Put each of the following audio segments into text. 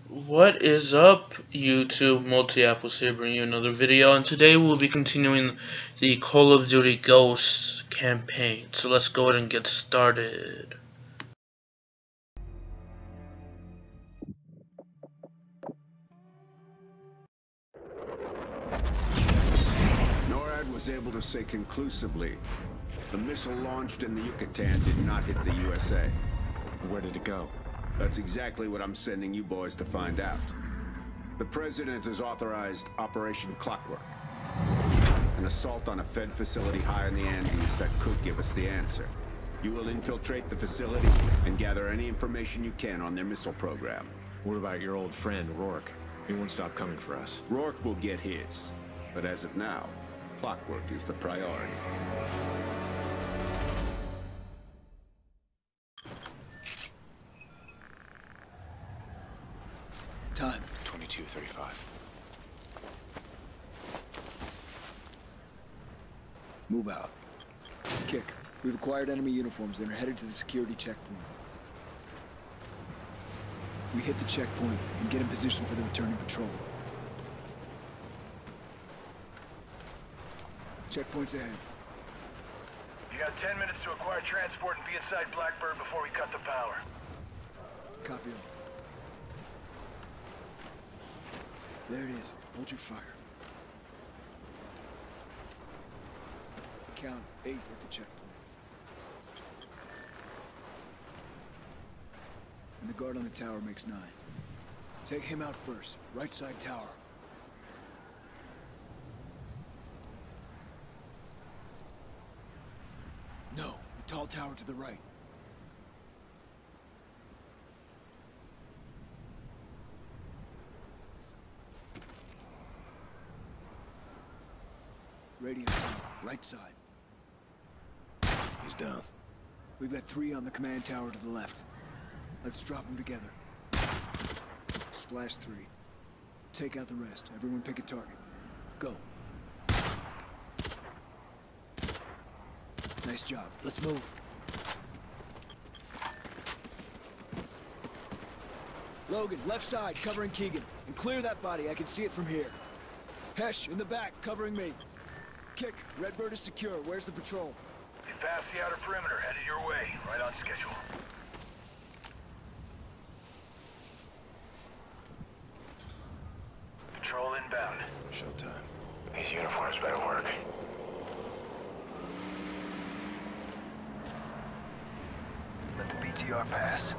What is up, YouTube? Multi-Apples here bringing you another video, and today we'll be continuing the Call of Duty Ghosts campaign. So let's go ahead and get started. NORAD was able to say conclusively the missile launched in the Yucatan did not hit the USA. Where did it go? That's exactly what I'm sending you boys to find out. The President has authorized Operation Clockwork, an assault on a Fed facility high in the Andes that could give us the answer. You will infiltrate the facility and gather any information you can on their missile program. What about your old friend, Rourke? He won't stop coming for us. Rourke will get his, but as of now, Clockwork is the priority. Time. 22:35. Move out. Kick. We've acquired enemy uniforms and are headed to the security checkpoint. We hit the checkpoint and get in position for the returning patrol. Checkpoint's ahead. You got 10 minutes to acquire transport and be inside Blackbird before we cut the power. Copy all. There it is. Hold your fire. Count 8 at the checkpoint. And the guard on the tower makes 9. Take him out first. Right side tower. No, the tall tower to the right. Radio tower, right side. He's down. We've got 3 on the command tower to the left. Let's drop them together. Splash 3. Take out the rest. Everyone pick a target. Go. Nice job. Let's move. Logan, left side, covering Keegan. And clear that body. I can see it from here. Hesh, in the back, covering me. Kick. Redbird is secure. Where's the patrol? You passed the outer perimeter, headed your way, right on schedule. Patrol inbound. Showtime. These uniforms better work. Let the BTR pass.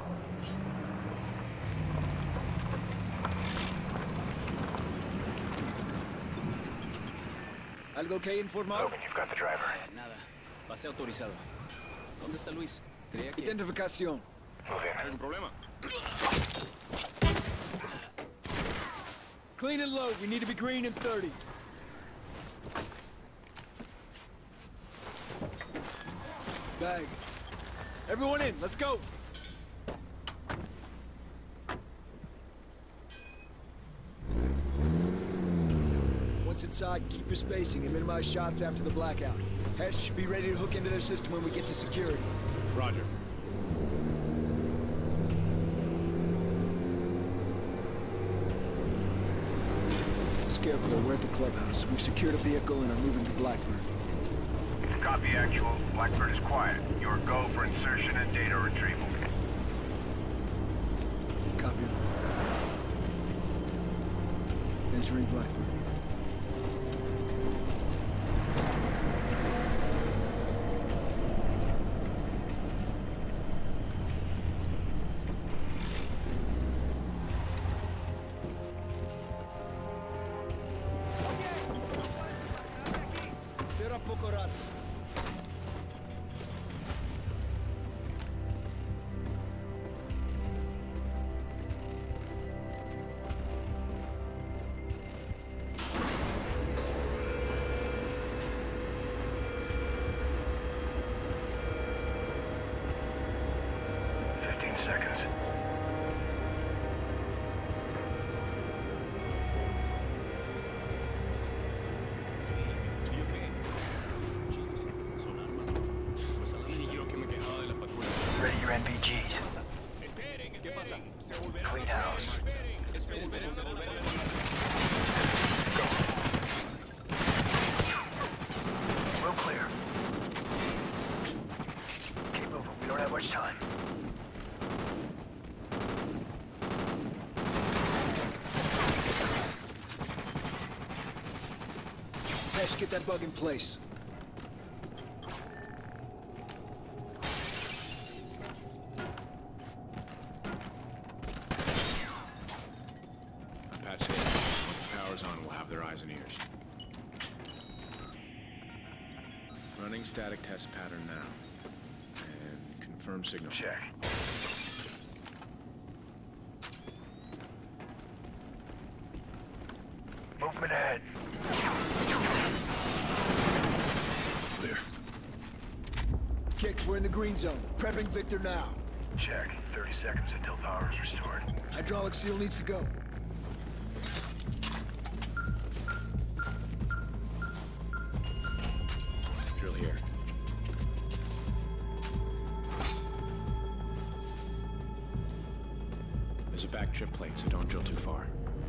¿Algo que informar? Logan, you've got the driver. Nada. Pase autorizado. ¿Dónde está Luis? Creía que... Identificación. Move in. ¿Algún problema? Clean and load. We need to be green in 30. Bag. Everyone in. Let's go. Once inside, keep your spacing and minimize shots after the blackout. Hesh, be ready to hook into their system when we get to security. Roger. Scarecrow, we're at the clubhouse. We've secured a vehicle and are moving to Blackbird. Copy actual. Blackbird is quiet. Your go for insertion and data retrieval. Copy. Entering Blackbird. Será poco rato. Seconds. get that bug in place. Patch it. Once the power's on, we'll have their eyes and ears. Running static test pattern now. And confirm signal. Check. Movement ahead. Clear. Kick, we're in the green zone. Prepping Victor now. Check. 30 seconds until power is restored. Hydraulic seal needs to go. Drill here. There's a back trip plate, so don't drill too far.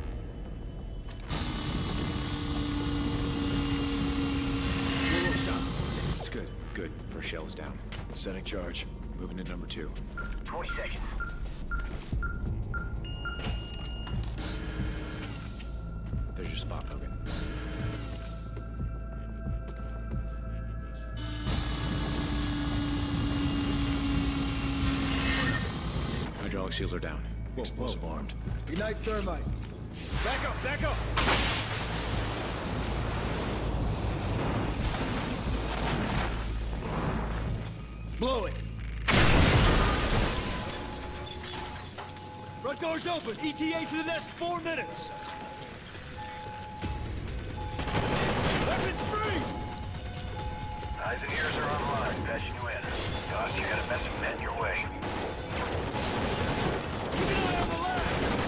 Whoa, stop. It's good. Good. First shell is down. Setting charge. Moving to number 2. 20 seconds. There's your spot, Logan. Hydraulic seals are down. Explosive armed. Ignite thermite. Back up, back up! Blow it! Front door's open! ETA to the nest, 4 minutes! Weapons free! Eyes and ears are online. Patching you in. Doss, you got a messing net in your way. Keep an eye on the left!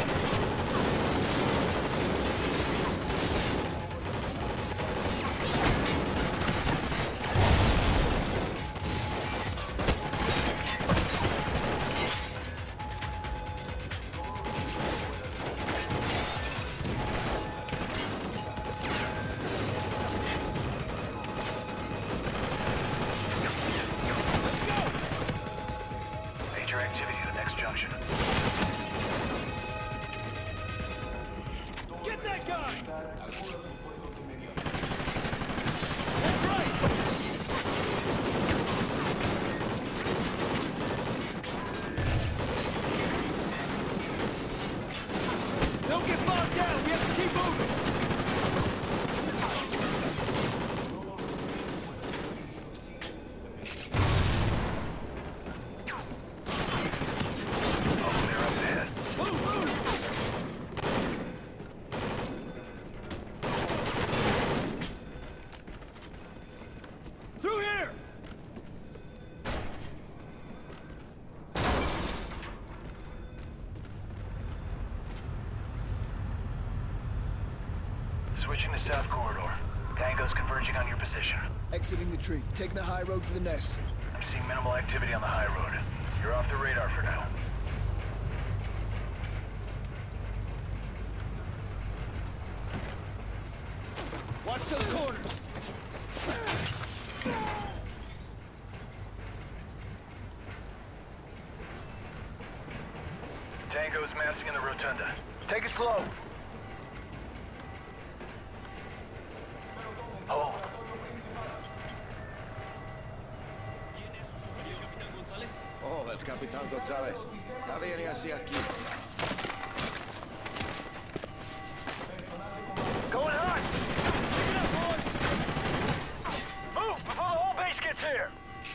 Major activity at the next junction. Get that guy! Head right! Don't get bogged down! We have to keep moving! Oh, they're up ahead. Move, move! Through here! Switching to south corridor. Tango's converging on your position. Exiting the tree, taking the high road to the nest. I'm seeing minimal activity on the high road. You're off the radar for now. Watch those corners! Tango's massing in the rotunda. Take it slow. Hold. Oh, el Capitán González. Ya viene hacia aquí. Going hot! Pick it up, boys! Move before the whole base gets here!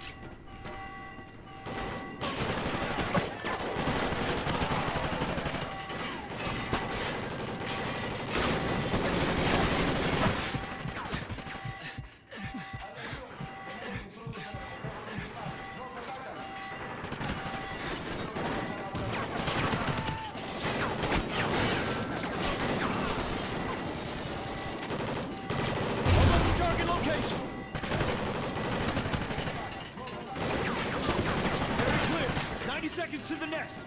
Hold up the target location! Very clear! 90 seconds to the nest!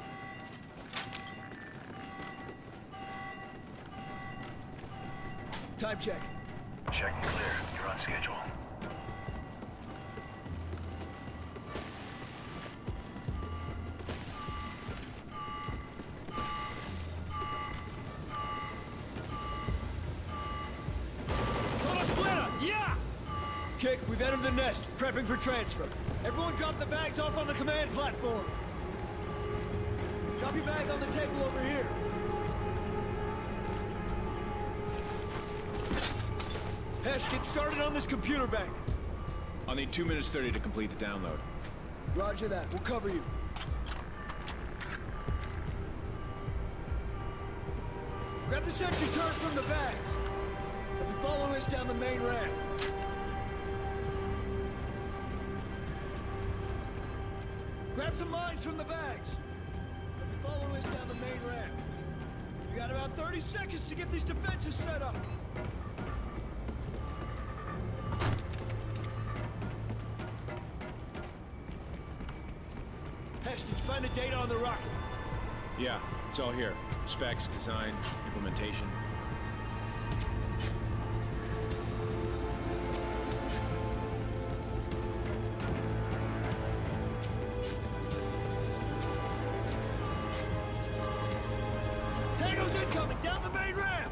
Time check. Checking clear. You're on schedule. Todos fuera! Kick, we've entered the nest, prepping for transfer. Everyone drop the bags off on the command platform. Drop your bag on the table over here. Hesh, get started on this computer bank. I'll need 2 minutes 30 to complete the download. Roger that, we'll cover you. Grab the sentry turret from the bags. And follow us down the main ramp. Grab some mines from the bags. And follow us down the main ramp. You got about 30 seconds to get these defenses set up. Hesh, did you find the data on the rocket? Yeah, it's all here. Specs, design, implementation. Tango's incoming, down the main ramp!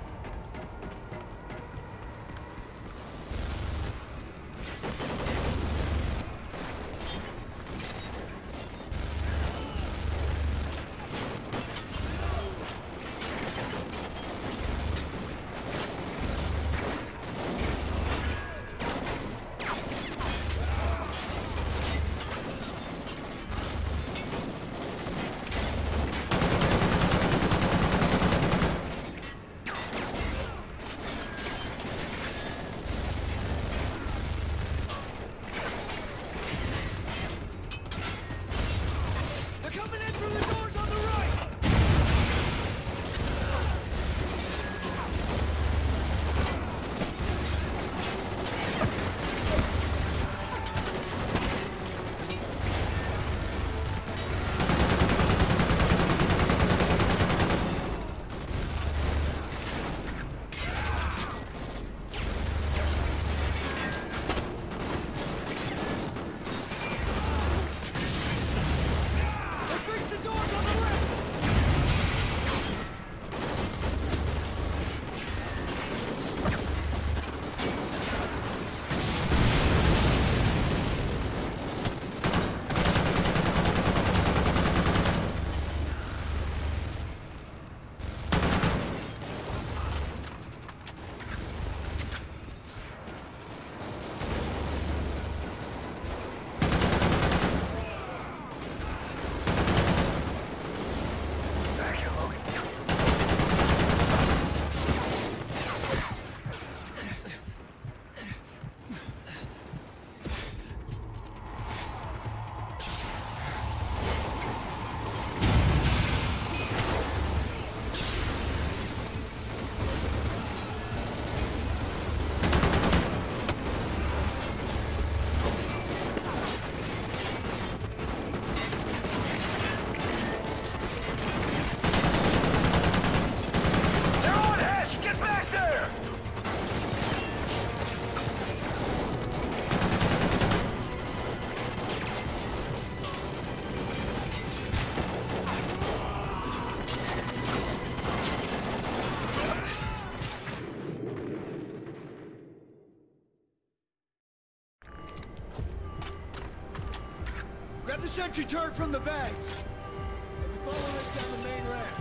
Grab the sentry turret from the bags. And be following us down the main ramp.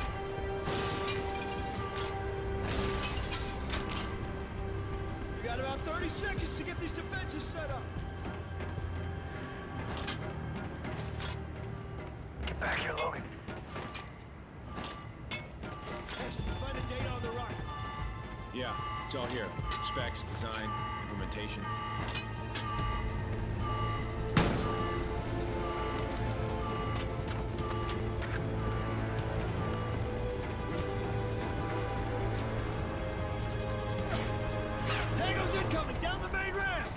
You got about 30 seconds to get these defenses set up. Get back here, Logan. Hesh, did you find the data on the rocket? Yeah, it's all here. Specs, design, implementation. Tango's incoming, down the main ramp!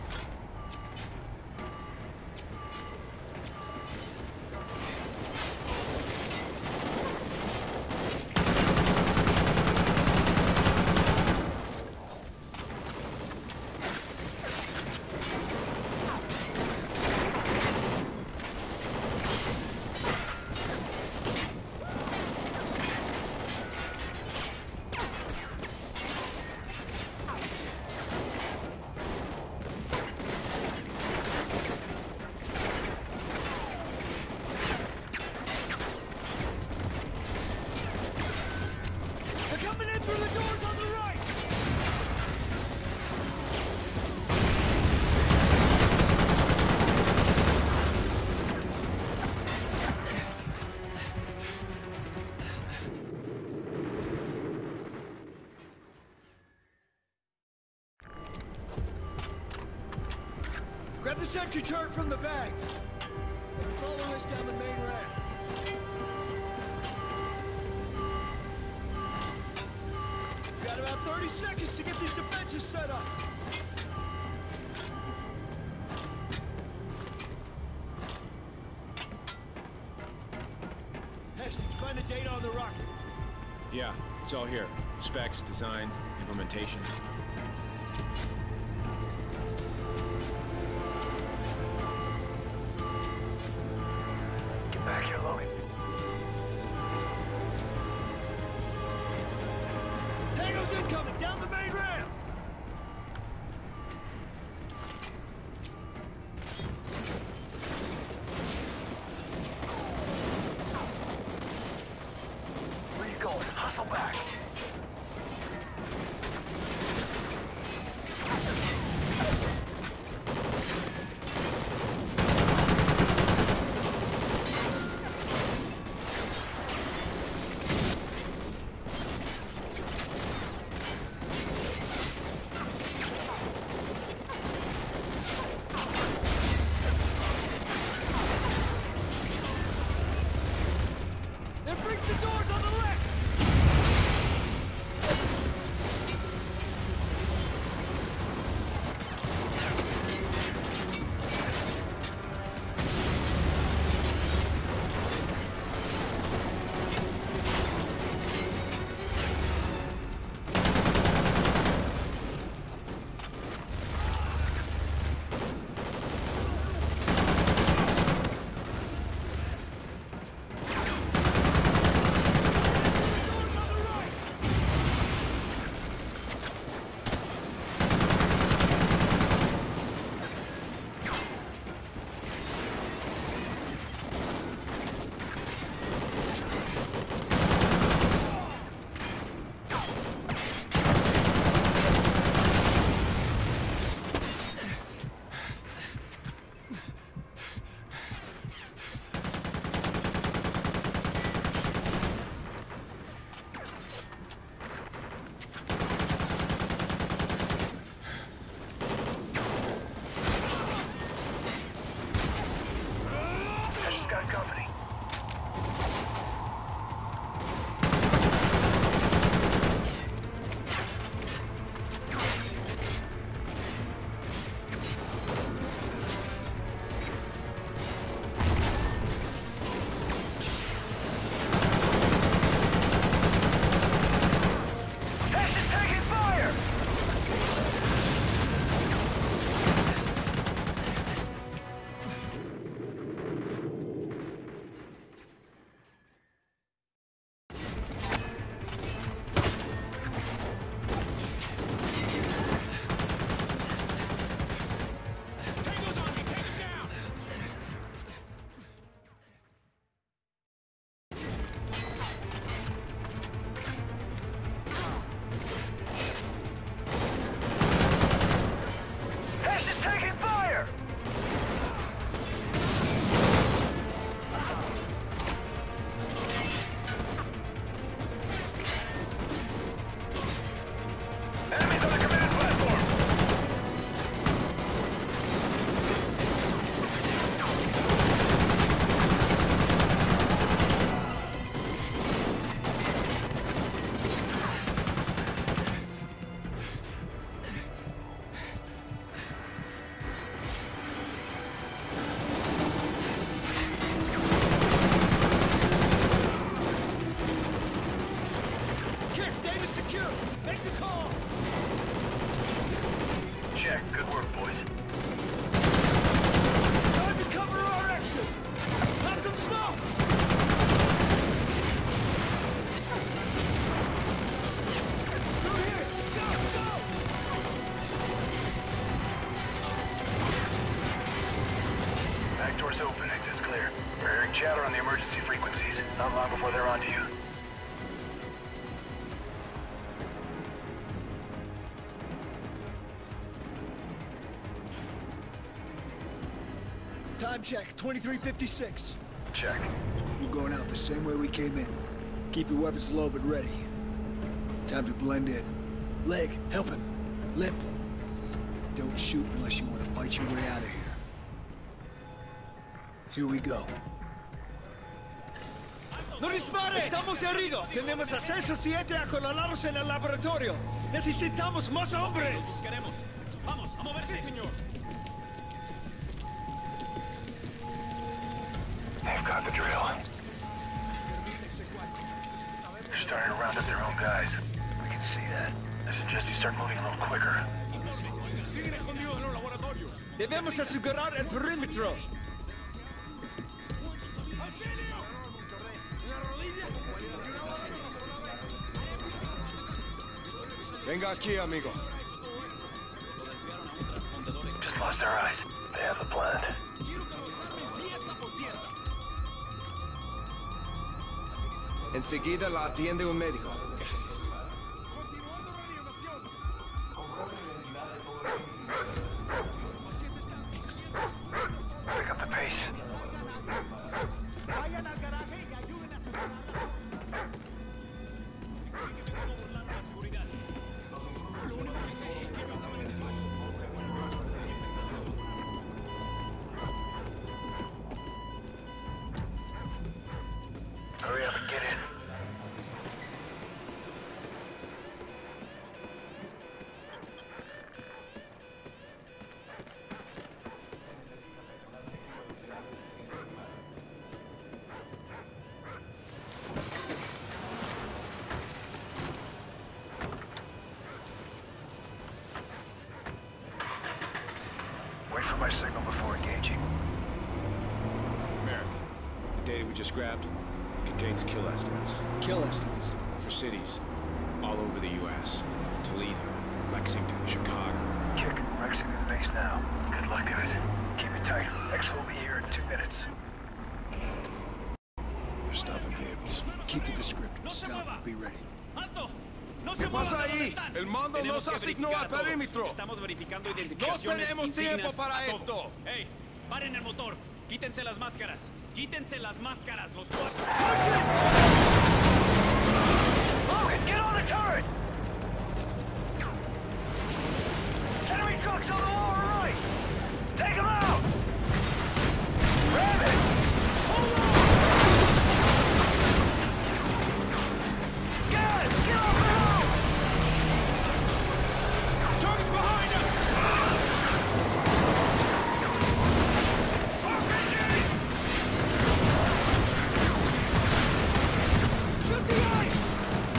coming in through the doors on the right! Grab the sentry turret from the bags. Follow us down the main ramp. We've got about 30 seconds to get these defenses set up. Hesh, did you find the data on the rocket? Yeah, it's all here. Specs, design, implementation. Get back here, Logan. Tango's incoming, down the main ramp! Where you going? Hustle back. Then breach the doors on the left! Doors on the right! Hesh has got company. Hesh is taking fire! Tango's on me! Take him down! Hesh is taking fire! Enemies on the command platform! Kit, data secure! Make the call! Check. Good work, boys. Time to cover our exit! Have some smoke! Through here! Go, go! Back door's open. Exit's clear. We're hearing chatter on the emergency frequencies. Not long before they're onto you. Time check, 23:56. Check. We're going out the same way we came in. Keep your weapons low but ready. Time to blend in. Leg, help him. Lip. Don't shoot unless you want to fight your way out of here. Here we go. ¡No dispare! ¡Estamos heridos! Tenemos acceso 7 acorralados en el laboratorio. Necesitamos más hombres. Queremos. Vamos, a moverse, señor. They've got the drill. They're starting to round up their own guys. We can see that. I suggest you start moving a little quicker. Siguen escondidos en los laboratorios. Debemos asegurar el perímetro. Venga aquí, amigo. Just lost our eyes. They have the plan. Enseguida la atiende un médico. Gracias. Pick up the pace. Hurry up and get in. Wait for my signal before engaging. Merrick, the data we just grabbed contains kill estimates Kill estimates. for cities all over the U.S. Toledo, Lexington, Chicago. Kick, Rexing to the base now. Good luck, guys. Keep it tight. X will be here in 2 minutes. They're stopping vehicles. Keep to the script. Stop. Be ready. ¡Alto! ¡No se ¿Qué pasa muevan! ahí? ¿Dónde están? El mando Tenemos nos que asignó verificar al a todos. perímetro. Estamos verificando identificaciones, tenemos insignias, tiempo para a todos. esto. ¡Ey! ¡Paren el motor! ¡Quítense las máscaras! ¡Quítense las máscaras, los 4! Logan, get on the turret! Enemy trucks on the lower right! Take them out! Grab it! Hold on! Got it! Get off the road! Target's behind us! RPG! Shoot the ice!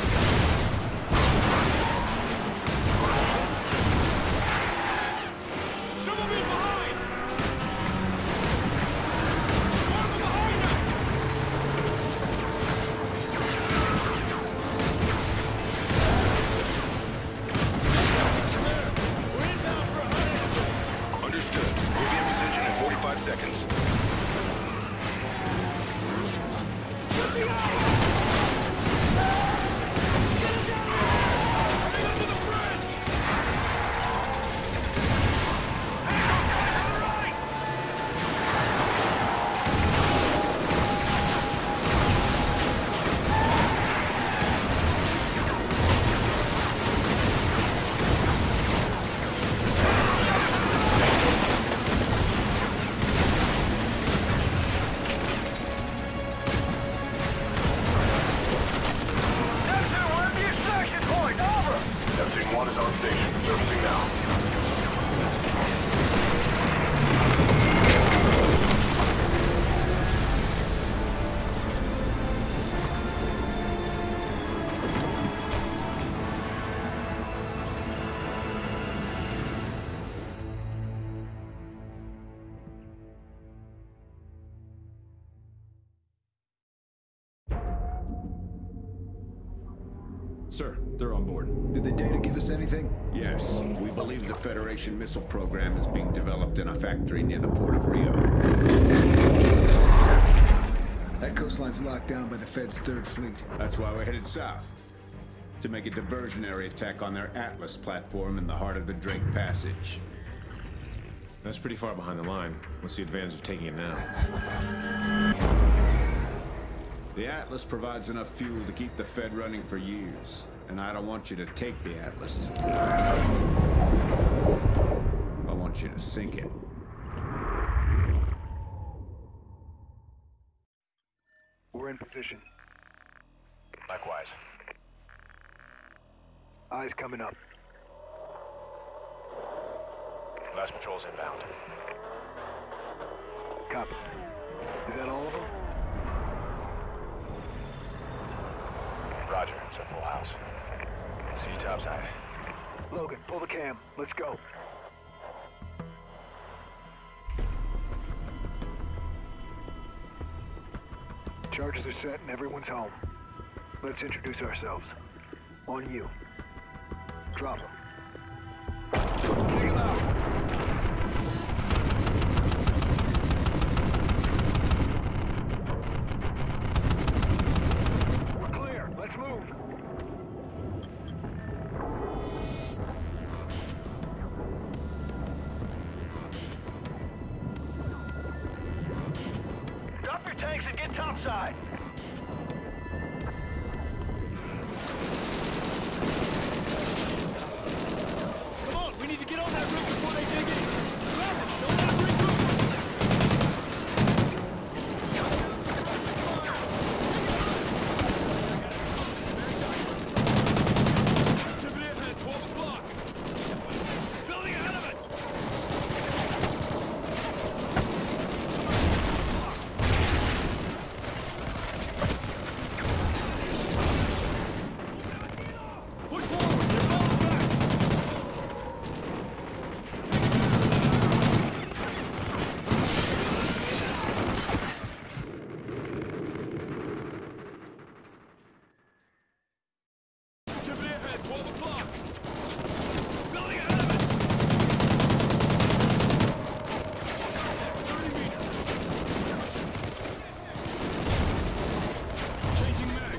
Snowmobile behind! One behind us! We're inbound for a hot exfil. Understood. We'll be in position in 45 seconds. Shoot the ice! Get us out of here! Coming under the bridge! Hancock, right! Neptune, we're at the extraction point! Over! Neptune 1 is on station. Servicing now. Sir, they're on board. Did the data give us anything? Yes, we believe the Federation missile program is being developed in a factory near the port of Rio. That coastline's locked down by the Fed's 3rd Fleet. That's why we're headed south. To make a diversionary attack on their Atlas platform in the heart of the Drake Passage. That's pretty far behind the line. What's the advantage of taking it now? The Atlas provides enough fuel to keep the Fed running for years. And I don't want you to take the Atlas. I want you to sink it. We're in position. Likewise. Eyes coming up. Last patrol's inbound. Copy. Is that all of them? Roger, it's a full house. See you topside. Logan, pull the cam. Let's go. Charges are set and everyone's home. Let's introduce ourselves. On you. Drop them. Take them out. We're clear. Let's move. Drop your tanks and get topside. Come on, we need to get on that roof before they dig in. Grab it, don't let them regroup. Activity ahead, 12 o'clock. Building ahead of us. Push forward, they're falling back. Activity ahead, 12 o'clock. Building ahead of us. 30 meters. Changing mag.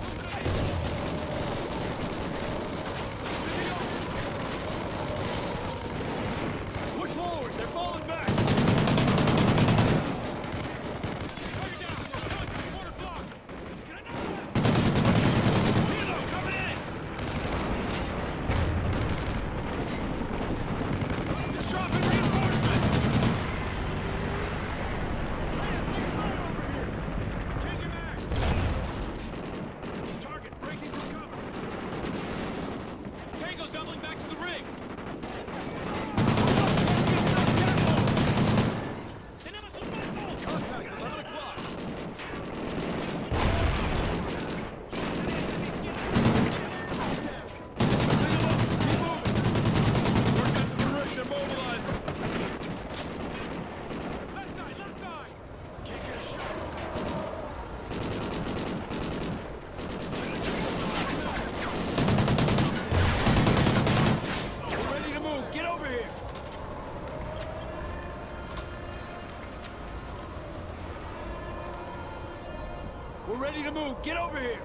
Push forward, they're falling back. Target down. Mortar block. Get another one. Hilo coming in. It's dropping reinforcements. Changing mag. Target breaking through cover. Tango's doubling back to the rig. Contact 11 o'clock. Keep moving. Work out to the rig, they're mobilizing. Left side, left side. Can't get a shot. We're ready to move. Get over here. We're ready to move. Get over here.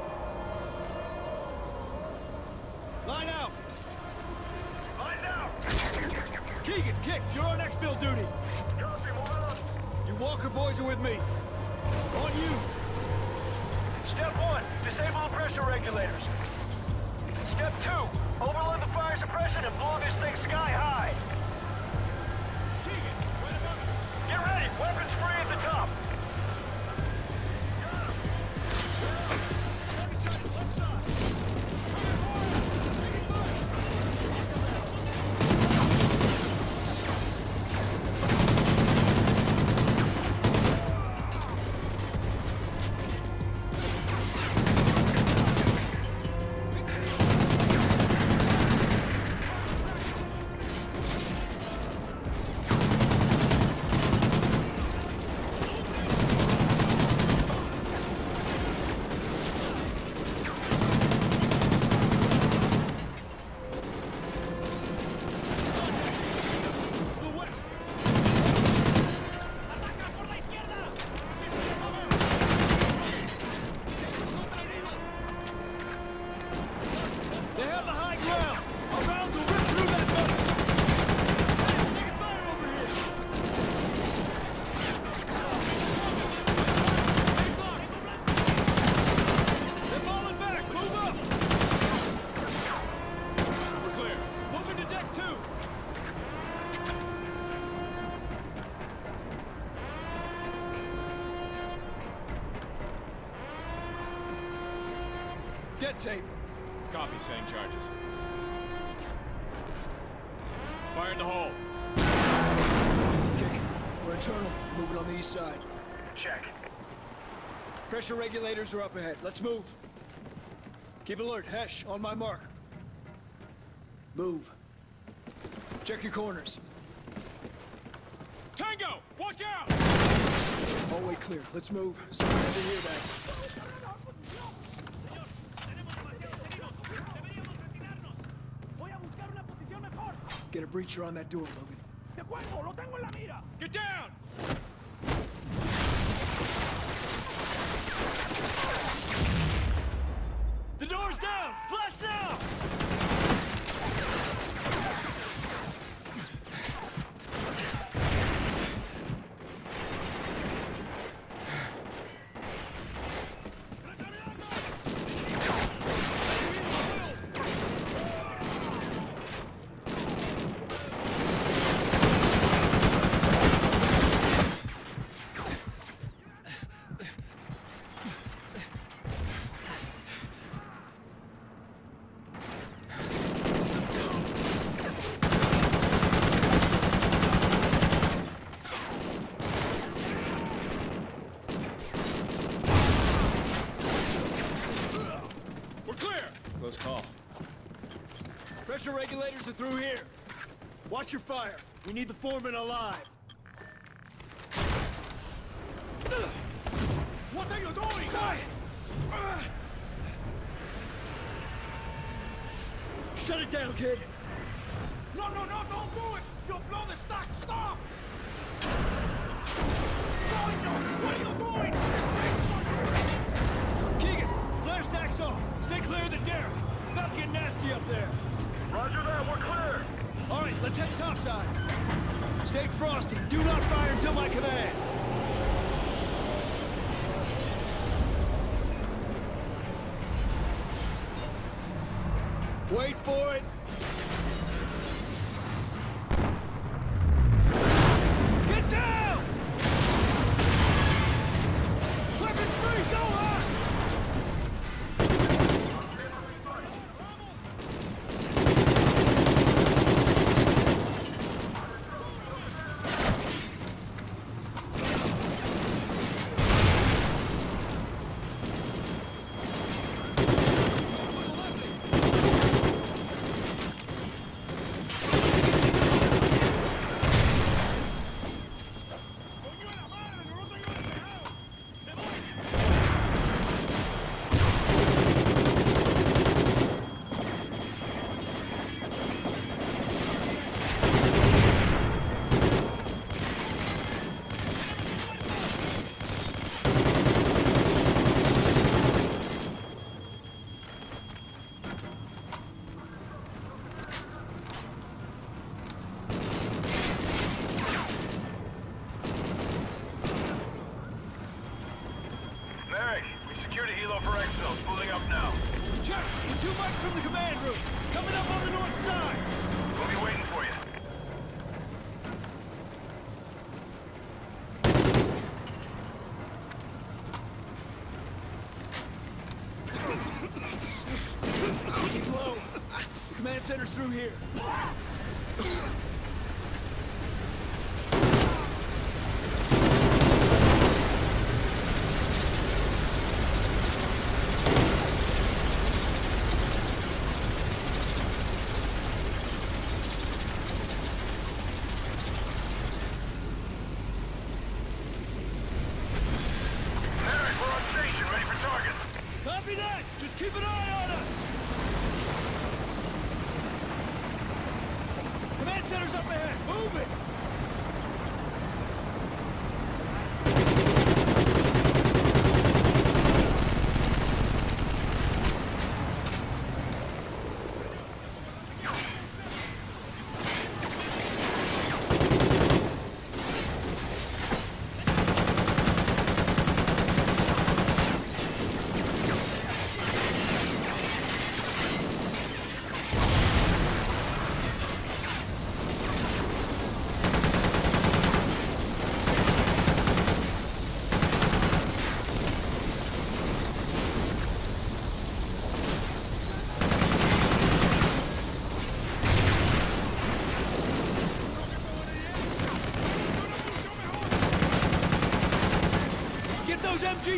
Line out. Line out. Keegan, kick. You're on exfil duty. Copy, moving up. You Walker boys are with me. On you. Step 1, disable the pressure regulators. Step 2, overload the fire suppression and blow this thing sky high. Keegan, right above you. Get ready, weapons free at the top. Heavy sight, left side. Taking fire. tape. Copy, setting charges. Fire in the hole. Kick. We're internal. Moving on the east side. Check. Pressure regulators are up ahead. Let's move. Keep alert. Hesh, on my mark. Move. Check your corners. Tango! Watch out! Hallway clear. Let's move. Someone had to hear that. Get a breacher on that door, Logan. Get down! The door's down! Flash now! Close call. Pressure regulators are through here. Watch your fire. We need the foreman alive. What are you doing? Quiet! Shut it down, kid. No, don't do it! You'll blow the stock! Stop! What are you doing? This place is going to... Keegan, flare stacks off. Stay clear of the derrick. It's about to get nasty up there. Roger that, we're clear. All right, let's head topside. Stay frosty. Do not fire until my command. Wait for it. Get down! Weapons free, go hot! Mary, we secured a helo for exfil. Pulling up now. Check! We're 2 miles from the command room. Coming up on the north side. We'll be waiting for you. Keep low. The command center's through here. Merrick, we're on station, ready for target. Copy that! Just keep an eye on us! Command center's up ahead! Move it!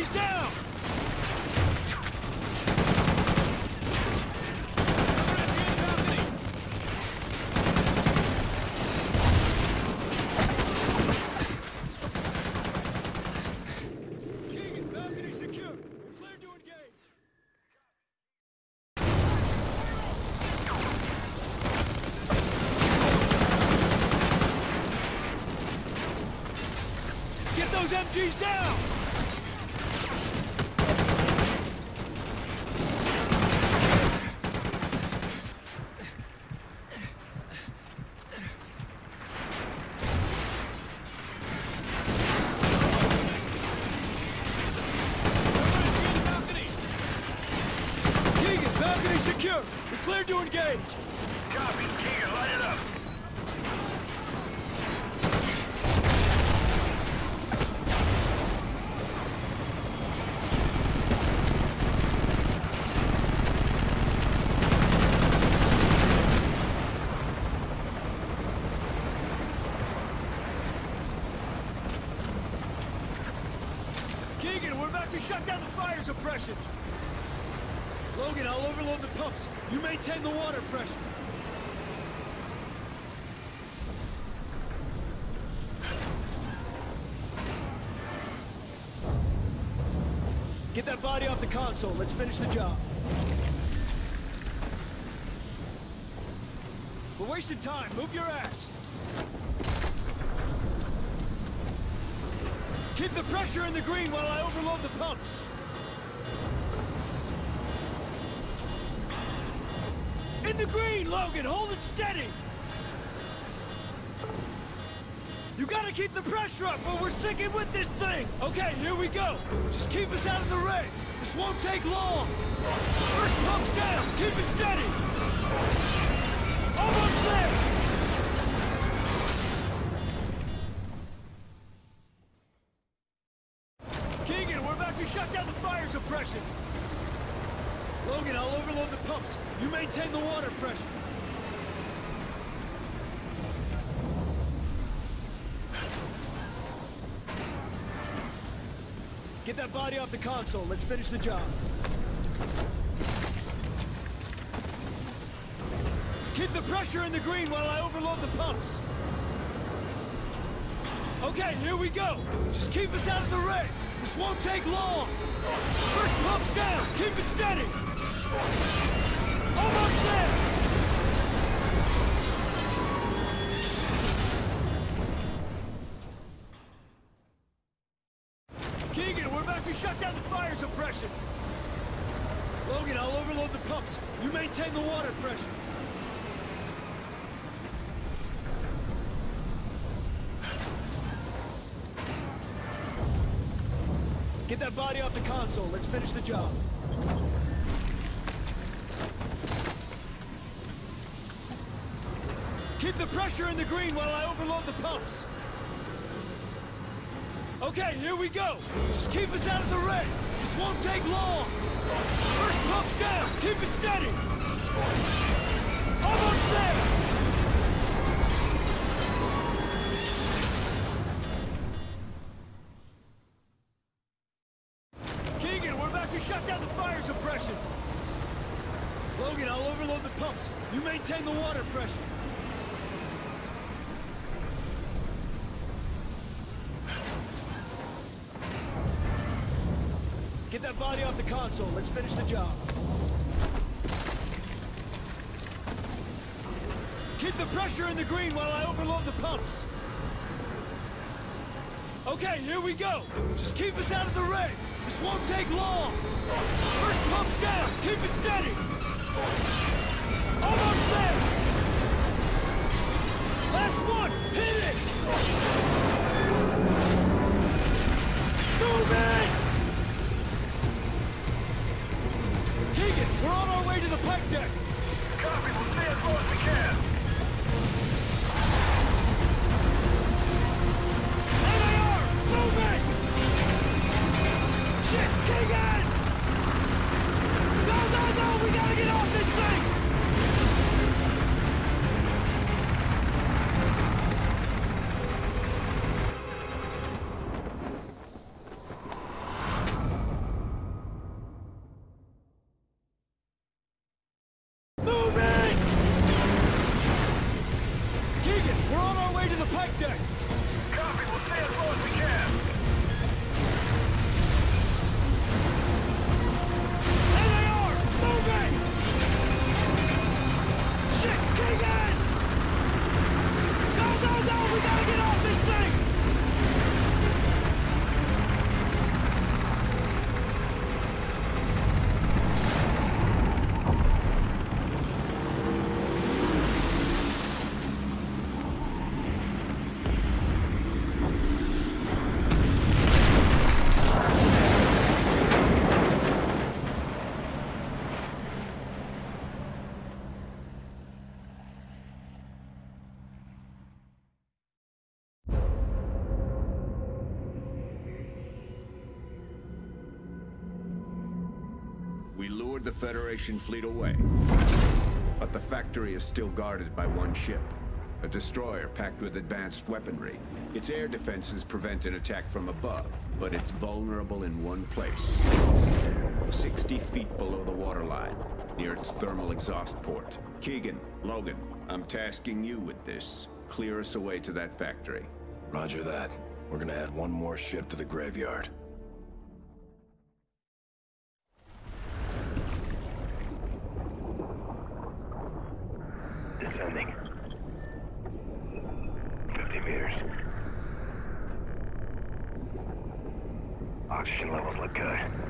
MGs down! Keegan, balcony secure. You're clear to engage. Get those MGs down! Keegan, balcony secure. You're clear to engage. Copy. Keegan, light it up. Keegan, we're about to shut down the fire suppression. Logan, I'll overload the pumps. You maintain the water pressure. Get that body off the console. Let's finish the job. We're wasting time. Move your ass. Keep the pressure in the green while I overload the pumps. In the green, Logan! Hold it steady! You gotta keep the pressure up or we're sinking with this thing! Okay, here we go! Just keep us out of the red! This won't take long! First pump's down! Keep it steady! Almost there! Keegan, we're about to shut down the fire suppression! Logan, I'll overload the pumps. You maintain the water pressure. Get that body off the console. Let's finish the job. Keep the pressure in the green while I overload the pumps. Okay, here we go. Just keep us out of the red. This won't take long. First pump's down. Keep it steady. Almost there. Keegan, we're about to shut down the fire suppression. Logan, I'll overload the pumps. You maintain the water pressure. Get that body off the console. Let's finish the job. Keep the pressure in the green while I overload the pumps. Okay, here we go. Just keep us out of the red. This won't take long. First pump's down. Keep it steady. Almost there. Keegan, we're about to shut down the fire suppression. Logan, I'll overload the pumps. You maintain the water pressure. Get that body off the console. Let's finish the job. Keep the pressure in the green while I overload the pumps. Okay, here we go. Just keep us out of the red. This won't take long. First pump's down. Keep it steady. Almost there. Last one. Hit it. Move it. Keegan, we're on our way to the pipe deck. Copy. We'll stay as low as we can. There they are! Move it! Shit! Keegan! No! We gotta get off this thing! pipe deck! Copy, we'll stay as low as we can. There they are! Moving! Shit, Keegan! Go, go, go! We gotta get off this thing! We lured the Federation fleet away. But the factory is still guarded by one ship. A destroyer packed with advanced weaponry. Its air defenses prevent an attack from above, but it's vulnerable in one place. 60 feet below the waterline, near its thermal exhaust port. Keegan, Logan, I'm tasking you with this. Clear us away to that factory. Roger that. We're gonna add one more ship to the graveyard. Descending. 50 meters. Oxygen levels look good.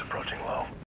approaching low.